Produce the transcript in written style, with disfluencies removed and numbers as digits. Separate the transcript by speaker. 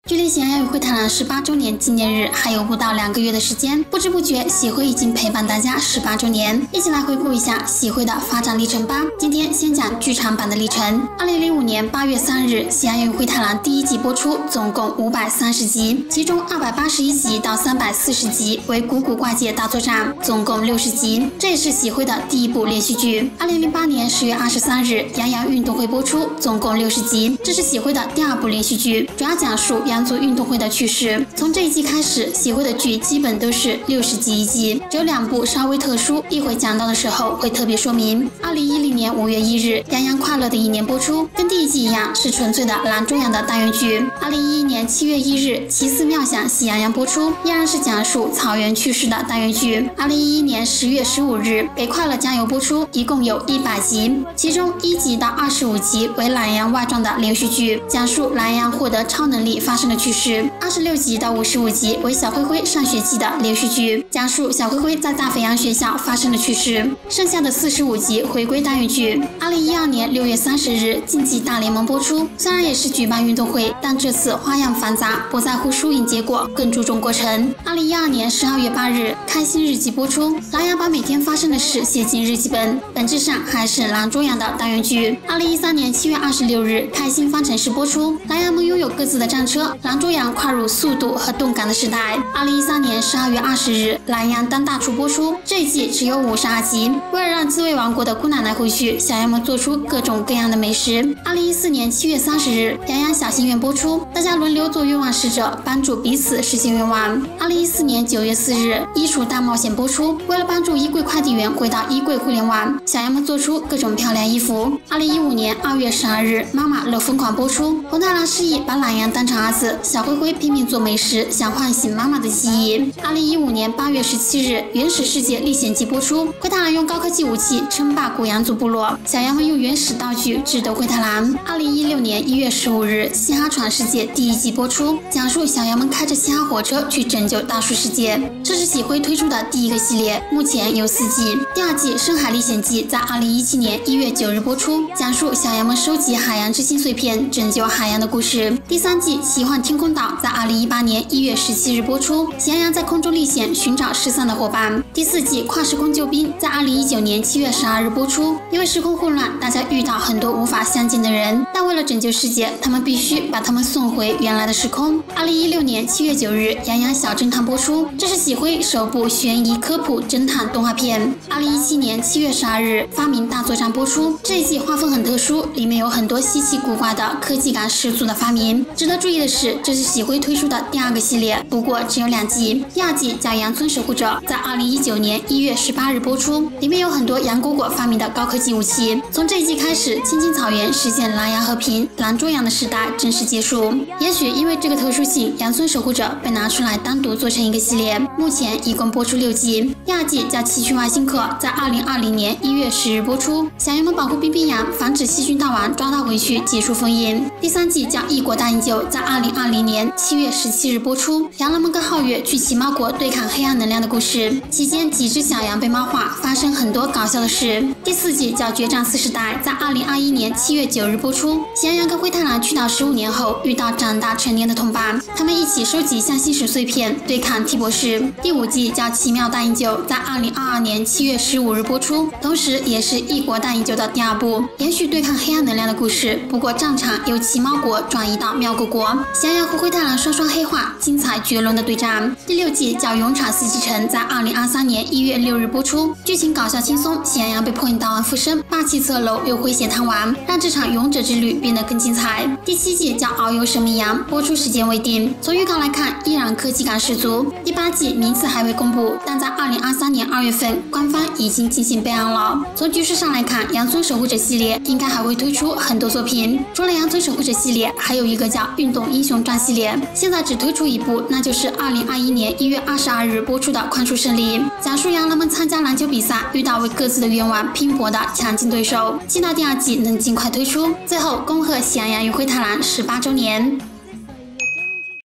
Speaker 1: 距离喜羊羊与灰太狼18周年纪念日还有不到2个月的时间，不知不觉喜灰已经陪伴大家18周年。一起来回顾一下喜灰的发展历程吧。今天先讲剧场版的历程。2005年8月3日，喜羊羊与灰太狼第1季播出，总共530集，其中281集到340集为古古怪界大作战，总共60集。这也是喜灰的第1部连续剧。2008年10月23日，羊羊运动会播出，总共60集，这是喜灰的第2部连续剧，主要讲述羊族运动会的趣事。从这一季开始，喜灰的剧基本都是60集一季，只有2部稍微特殊，一会讲到的时候会特别说明。2010年5月1日，羊羊快乐的一年播出，跟第1季一样，是纯粹的狼中羊的单元剧。2011年7月1日，奇思妙想喜羊羊播出，依然是讲述草原趣事的单元剧。2011年10月15日，给快乐加油播出，一共有100集，其中1集到25集为懒羊外传的连续剧，讲述懒羊获得超能力发生的趣事。26集到55集为小灰灰上学记的连续剧，讲述小灰灰在大肥羊学校发生的趣事。剩下的45集回归单元剧。2012年6月30日，竞技大联盟播出，虽然也是举办运动会，但这次花样繁杂，不在乎输赢结果，更注重过程。2012年12月8日，开心日记播出，狼羊把每天发生的事写进日记本，本质上还是狼中羊的单元剧。2013年7月26日，开心方程式播出，狼羊们拥有各自的战车，狼中羊跨入速度和动感的时代。2013年12月20日，懒羊当大厨播出，这一季只有52集。为了让滋味王国的姑奶奶回去，小羊们做出各种各样的美食。2014年7月30日，羊羊小心愿播出，大家轮流做愿望使者，帮助彼此实现愿望。2014年9月4日，衣橱大冒险播出，为了帮助衣柜快递员回到衣柜互联网，小羊们做出各种漂亮衣服。2015年2月12日，妈妈乐疯狂播出，红太狼示意把懒羊当成儿子，小灰灰拼命做美食，想唤醒妈妈的记忆。2015年8月17日，原始世界历险记播出，灰太狼用高科技武器称霸古羊族部落，小羊们用原始道具智斗灰太狼。2016年1月15日，嘻哈闯世界第1季播出，讲述小羊们开着嘻哈火车去拯救大树世界。这是喜灰推出的第1个系列，目前有4季。第2季深海历险记在2017年1月9日播出，讲述小羊们收集海洋之心碎片，拯救海洋的故事。第3季奇幻天空岛在2018年1月17日播出，喜羊羊在空中历险，寻找失散的伙伴。第4季跨时空救兵在2019年7月12日播出，因为时空混乱，大家遇到很多无法相见的人，但为了拯救世界，他们必须把他们送回原来的时空。2016年7月9日，羊羊小侦探播出，这是喜灰首部悬疑科普侦探动画片。2017年7月12日，发明大作战播出，这一季画风很特殊，里面有很多稀奇古怪的科技感十足的发明。值得注意的是，这是喜灰推出的第2个系列，不过只有2季。第2季叫羊村守护者，在2019年1月18日播出，里面有很多羊果果发明的高科技武器。从这一季开始，青青草原实现狼羊和平，狼中羊的时代正式结束。也许因为这个特殊性，羊村守护者被拿出来单独做成一个系列，目前一共播出6季。第2季叫奇趣外星客，在2020年1月10日播出，小羊们保护冰冰羊，防止细菌大王抓它回去，结束封印。第3季叫异国大营救，在2020年7月17日播出，羊郎们跟皓月去奇猫国对抗黑暗能量的故事，期间几只小羊被猫化，发生很多搞笑的事。第4季叫决战4世代，在2021年7月9日播出，喜羊羊跟灰太狼去到15年后遇到长大成年的同伴，他们一起收集象星石碎片对抗 T 博士。第5季叫奇妙大营救，在2022年7月15日播出，同时也是异国大营救的第2部，延续对抗黑暗能量的故事，不过战场由奇猫国转移到妙国国，喜羊羊和灰太狼双双黑化，精彩绝伦的对战。第6季叫勇闯四季城，在2023年1月6日播出，剧情搞笑轻松，喜羊羊被破影大王附身，霸气侧楼又诙谐贪玩，让这场勇者之旅变得更精彩。第7季叫遨游神秘羊，播出时间未定，从预告来看依然科技感十足。第8季名次还未公布，但在2023年2月份官方已经进行备案了。从局势上来看，羊村守护者系列应该还会推出很多作品，除了羊村守护者系列，还有一个叫运动英雄传系列，现在只推出1部，那就是2021年1月22日播出的宽恕胜利，讲述羊郎们参加篮球比赛，遇到为各自的愿望拼搏的强劲对手，期待第2季能尽快推出。最后恭贺喜羊羊与灰太狼18周年。